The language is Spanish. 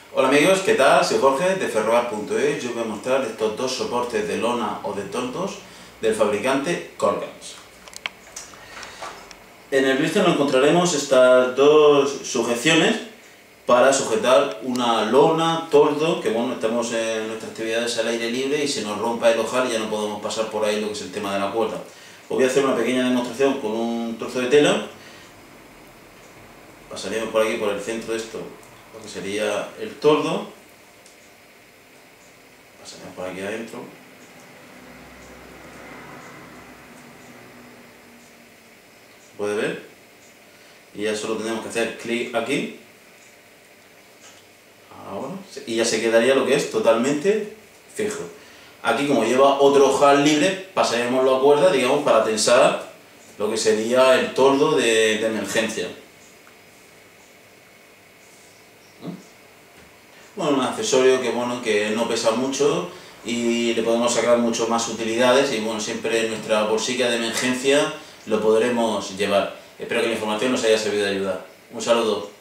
Hola amigos, ¿qué tal? Soy Jorge de Ferroar.es. Yo voy a mostrar estos dos soportes de lona o de toldos del fabricante Colgans. En el blister nos encontraremos estas dos sujeciones para sujetar una lona, toldo, que bueno, estamos en nuestras actividades al aire libre y se nos rompa el ojal y ya no podemos pasar por ahí lo que es el tema de la cuerda. Os voy a hacer una pequeña demostración con un trozo de tela. Pasaríamos por aquí, por el centro de esto, lo que sería el toldo. Pasaríamos por aquí adentro. ¿Puede ver? Y ya solo tenemos que hacer clic aquí. Ahora. Y ya se quedaría lo que es totalmente fijo. Aquí, como lleva otro ojal libre, pasaríamos la cuerda, digamos, para tensar lo que sería el toldo de emergencia. Bueno, un accesorio que no pesa mucho y le podemos sacar mucho más utilidades y bueno, siempre en nuestra bolsilla de emergencia lo podremos llevar. Espero que la información nos haya servido de ayuda. Un saludo.